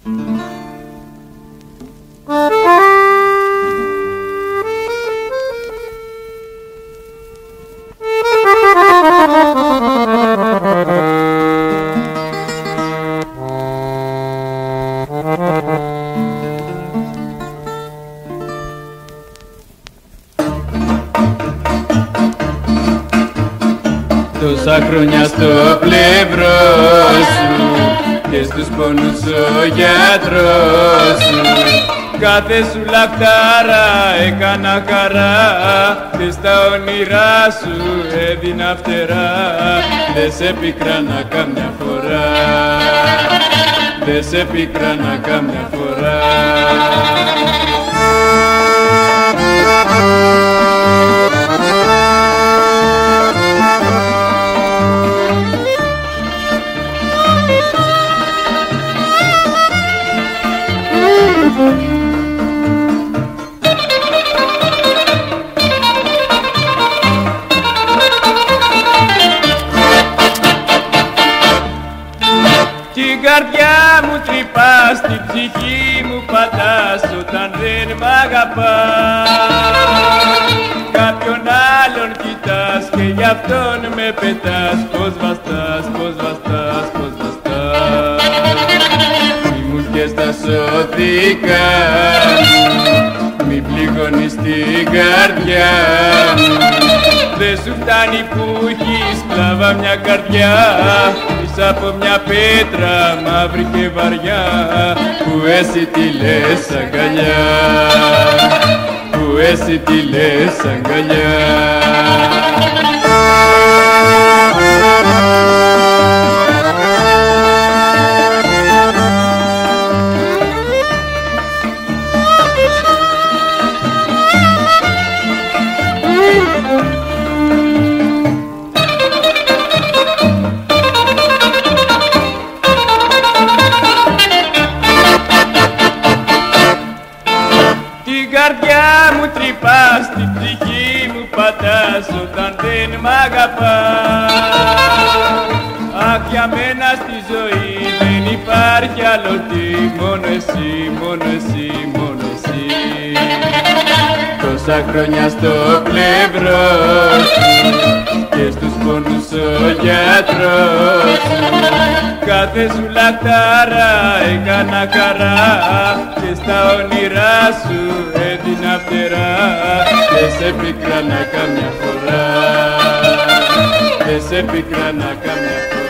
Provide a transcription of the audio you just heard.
Τόσα χρόνια στο πλευρό σου και στους πόνους ο γιατρός σου, κάθε σου λαχτάρα έκανα χαρά και στα όνειρά σου έδινα φτερά. Δε σε πικράνα καμιά φορά, δε σε πικράνα καμιά φορά. Την καρδιά μου τρυπάς, την ψυχή μου πατάς όταν δεν μ' αγαπάς. Κάποιον άλλον κοιτάς και γι' αυτόν με πετάς. Πώς βαστάς, πώς βαστάς, πώς βαστάς. Μη μου πιες τα σώθηκα μου, μη πληγώνεις την καρδιά μου. Δε σου φτάνει που έχεις σκλάβα μια καρδιά πίσω από μια πέτρα μαύρη και βαριά, που εσύ τη λες αγκαλιά, που εσύ τη λες αγκαλιά. Την καρδιά μου τρυπάς, την ψυχή μου πατάς όταν δεν μ' αγαπάς. Αχ, για μένα στη ζωή δεν υπάρχει άλλο τι, μόνο εσύ, μόνο εσύ, μόνο εσύ. Τόσα χρόνια στο πλευρό σου και στους πόνους ο γιατρός σου, κάθε σου λαχτάρα έκανα χαρά και στα όνειρά σου έδινα φτερά. Δεν σε πικράνα καμιά φορά, δεν σε πικράνα καμιά φορά.